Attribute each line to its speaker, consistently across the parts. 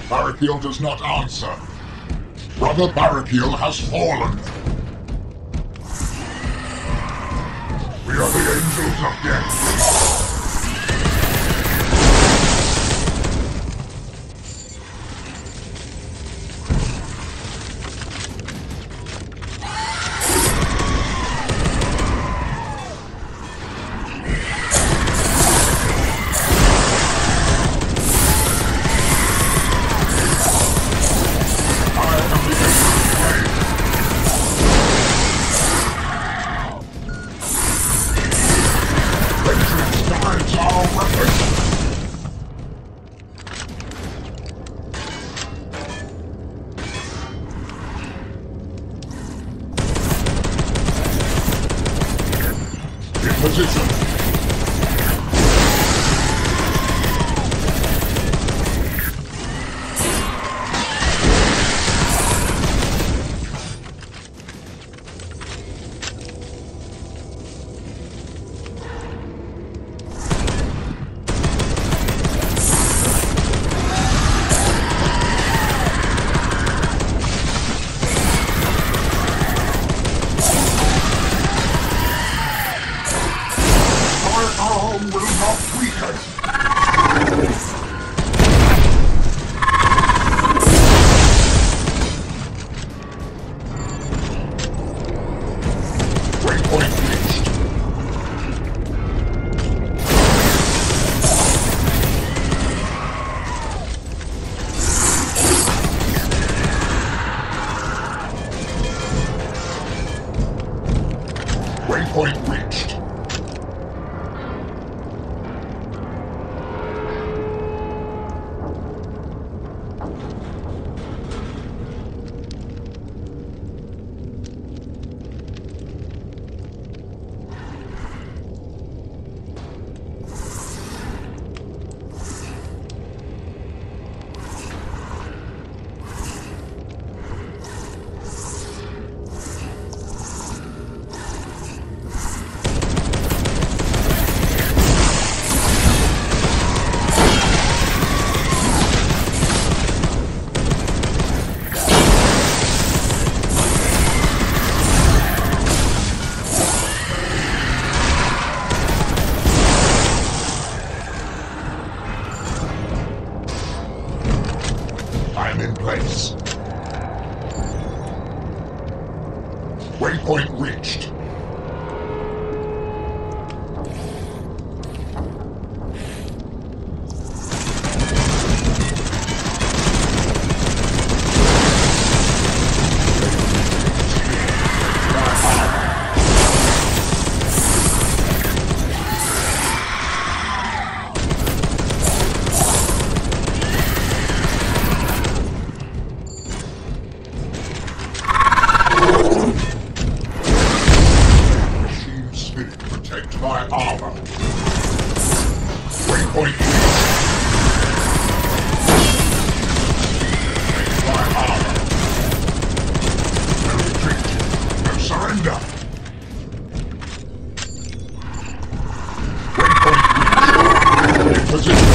Speaker 1: Barrakiel does not answer. Brother Barrakiel has fallen. We are the Angels of Death. Position. Will not weaken. Waypoint reached. Waypoint reached. I'm in place. Waypoint reached. Protect my armor. Waypoint protect my armor. No retreat. No surrender. Waypoint reached. In position.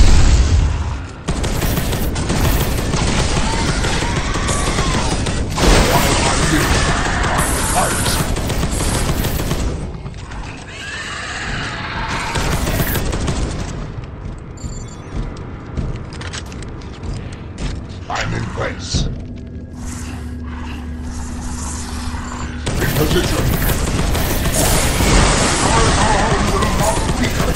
Speaker 1: While I live, I will fight. I'm in place. In position. Our arm will not weaken.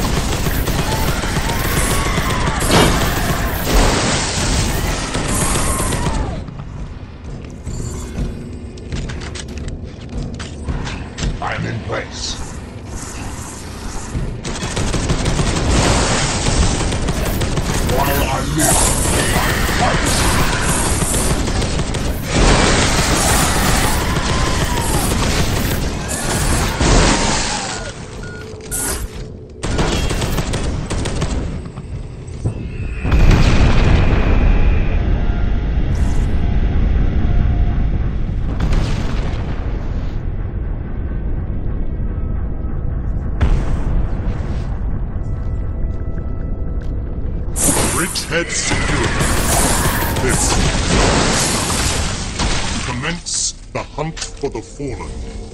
Speaker 1: I'm in place. While I live, I fight.
Speaker 2: Bridgehead secure.
Speaker 1: live. Commence the hunt for the fallen.